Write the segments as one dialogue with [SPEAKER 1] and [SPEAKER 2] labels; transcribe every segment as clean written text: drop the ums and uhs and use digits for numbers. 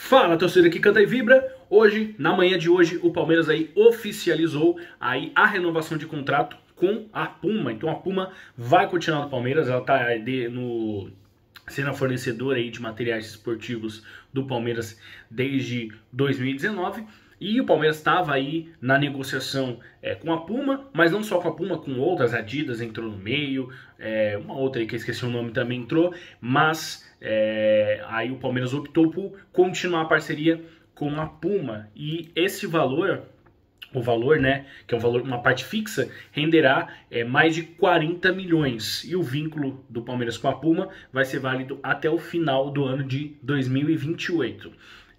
[SPEAKER 1] Fala, torcida que canta e vibra. Hoje, na manhã de hoje, o Palmeiras aí oficializou aí a renovação de contrato com a Puma. Então a Puma vai continuar no Palmeiras, ela está sendo a fornecedora aí de materiais esportivos do Palmeiras desde 2019. E o Palmeiras estava aí na negociação com a Puma, mas não só com a Puma, com outras, Adidas entrou no meio, uma outra aí que eu esqueci o nome também entrou, mas aí o Palmeiras optou por continuar a parceria com a Puma. E esse valor, o valor, né, que é um valor, uma parte fixa, renderá mais de 40 milhões. E o vínculo do Palmeiras com a Puma vai ser válido até o final do ano de 2028.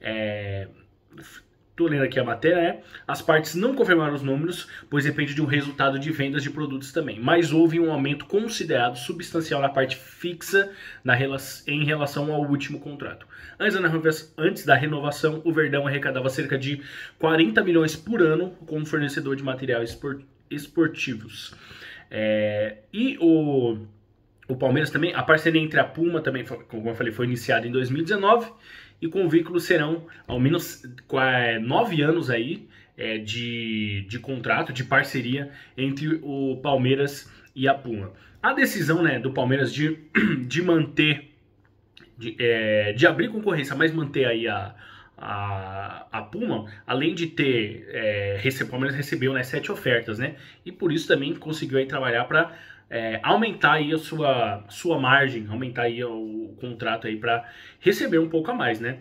[SPEAKER 1] Tô lendo aqui a matéria, né? As partes não confirmaram os números, pois depende de um resultado de vendas de produtos também. Mas houve um aumento considerado substancial na parte fixa em relação ao último contrato. Antes da renovação, o Verdão arrecadava cerca de 40 milhões por ano como fornecedor de materiais esportivos. E o Palmeiras também, a parceria entre a Puma também, como eu falei, foi iniciada em 2019. E com o vínculo serão ao menos 9 anos aí de contrato, de parceria entre o Palmeiras e a Puma. A decisão, né, do Palmeiras de manter, de abrir concorrência, mas manter aí a Puma, além de ter, o Palmeiras recebeu, né, 7 ofertas, né, e por isso também conseguiu aí trabalhar para aumentar aí a sua margem, aumentar aí o contrato aí para receber um pouco a mais, né?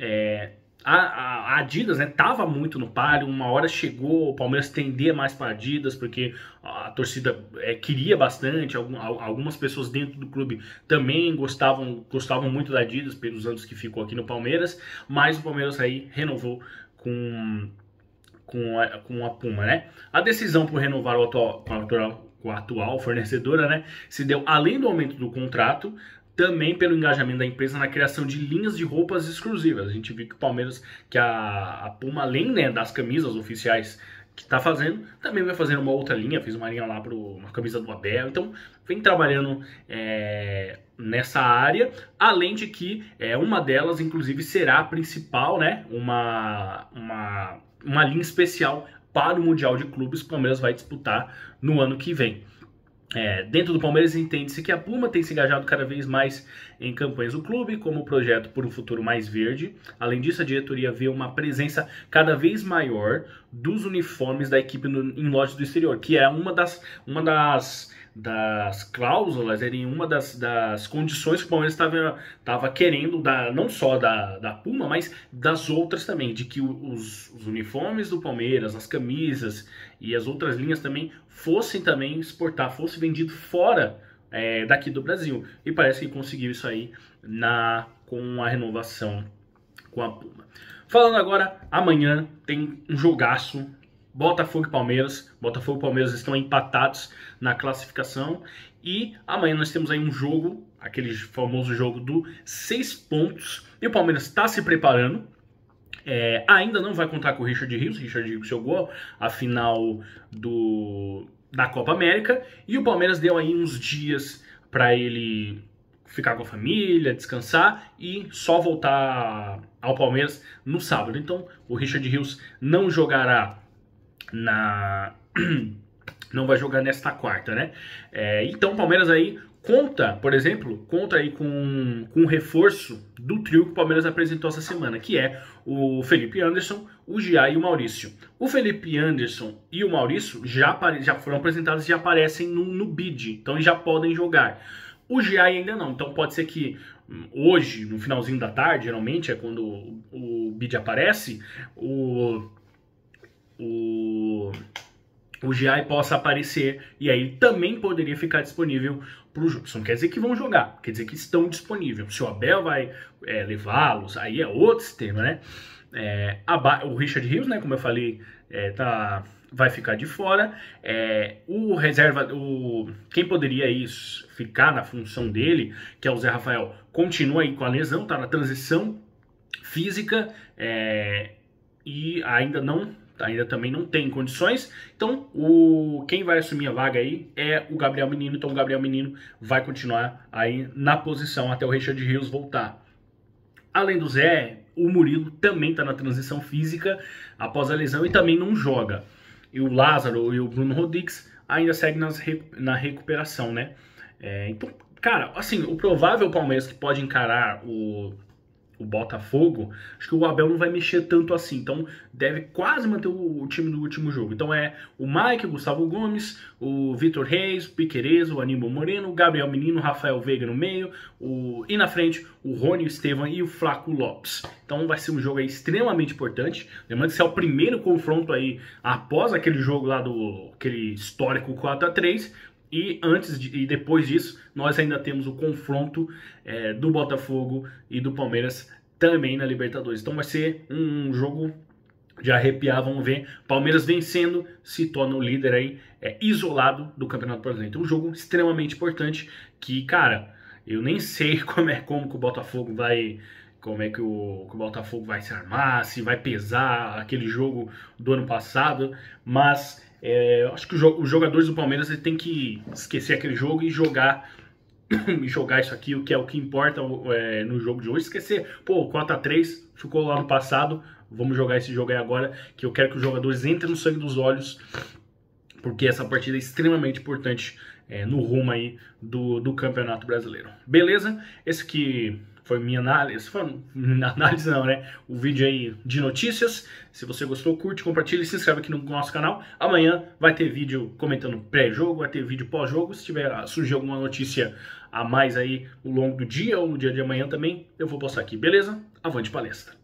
[SPEAKER 1] A Adidas, né, tava muito no páreo, uma hora chegou o Palmeiras tender mais para Adidas, porque a torcida queria bastante, algumas pessoas dentro do clube também gostavam muito da Adidas pelos anos que ficou aqui no Palmeiras, mas o Palmeiras aí renovou com a Puma, né? A decisão por renovar com a atual fornecedora, né, se deu além do aumento do contrato, também pelo engajamento da empresa na criação de linhas de roupas exclusivas. A gente viu que o Palmeiras, que a Puma, além, né, das camisas oficiais que está fazendo, também vai fazer uma outra linha, fez uma linha lá para uma camisa do Abel, então vem trabalhando nessa área, além de que uma delas, inclusive, será a principal, né, uma linha especial para o Mundial de Clubes que o Palmeiras vai disputar no ano que vem. Dentro do Palmeiras entende-se que a Puma tem se engajado cada vez mais em campanhas do clube, como projeto por um futuro mais verde. Além disso, a diretoria vê uma presença cada vez maior dos uniformes da equipe em lojas do exterior, que é uma das cláusulas, uma das condições que o Palmeiras estava querendo, não só da Puma, mas das outras também, de que os uniformes do Palmeiras, as camisas e as outras linhas também fossem também exportar, fosse vendido fora daqui do Brasil. E parece que conseguiu isso aí com a renovação com a Puma. Falando agora, amanhã tem um jogaço, Botafogo e Palmeiras. Botafogo e Palmeiras estão empatados na classificação. E amanhã nós temos aí um jogo, aquele famoso jogo do 6 pontos. E o Palmeiras está se preparando. Ainda não vai contar com o Richard Rios. O Richard Rios jogou a final da Copa América. E o Palmeiras deu aí uns dias para ele ficar com a família, descansar e só voltar ao Palmeiras no sábado. Então o Richard Rios não jogará não vai jogar nesta quarta, né? Então o Palmeiras aí conta aí com um reforço do trio que o Palmeiras apresentou essa semana, que é o Felipe Anderson, o Gia e o Maurício. O Felipe Anderson e o Maurício já foram apresentados e já aparecem no bid, então eles já podem jogar. O Gia ainda não, então pode ser que hoje, no finalzinho da tarde, geralmente é quando o bid aparece, o Giai possa aparecer e aí também poderia ficar disponível para o jogo. Isso não quer dizer que vão jogar, quer dizer que estão disponíveis. Se o Abel vai levá-los, aí é outro sistema, né? O Richard Rios, né, como eu falei, vai ficar de fora. Quem poderia ficar na função dele, que é o Zé Rafael, continua aí com a lesão, tá na transição física e ainda também não tem condições, então quem vai assumir a vaga aí é o Gabriel Menino, então o Gabriel Menino vai continuar aí na posição até o Richard Rios voltar. Além do Zé, o Murilo também está na transição física após a lesão e também não joga. E o Lázaro e o Bruno Rodrigues ainda seguem na recuperação, né? Então, cara, assim, o provável Palmeiras que pode encarar o Botafogo, acho que o Abel não vai mexer tanto assim, então deve quase manter o time do último jogo. Então é o Mike, o Gustavo Gomes, o Vitor Reis, o Piquerez, o Aníbal Moreno, o Gabriel Menino, o Rafael Veiga no meio, e na frente o Rony, o Estevam e o Flaco Lopes. Então vai ser um jogo aí extremamente importante. Lembrando que esse é o primeiro confronto aí após aquele jogo lá aquele histórico 4-3. E antes e depois disso, nós ainda temos o confronto do Botafogo e do Palmeiras também na Libertadores. Então vai ser um jogo de arrepiar, vamos ver. Palmeiras vencendo, se torna o líder aí isolado do Campeonato Brasileiro. Então um jogo extremamente importante que, cara, eu nem sei como que o Botafogo vai... Como é que o Botafogo vai se armar, se vai pesar aquele jogo do ano passado, mas acho que os jogadores do Palmeiras têm que esquecer aquele jogo e jogar isso aqui, o que é o que importa no jogo de hoje. Esquecer, pô, 4-3 ficou lá no passado, vamos jogar esse jogo aí agora, que eu quero que os jogadores entrem no sangue dos olhos, porque essa partida é extremamente importante no rumo aí do Campeonato Brasileiro. Beleza? Esse aqui foi minha análise, análise não, né? O vídeo aí de notícias. Se você gostou, curte, compartilha e se inscreve aqui no nosso canal. Amanhã vai ter vídeo comentando pré-jogo, vai ter vídeo pós-jogo. Se surgir alguma notícia a mais aí ao longo do dia ou no dia de amanhã também, eu vou postar aqui, beleza? Avante palestra!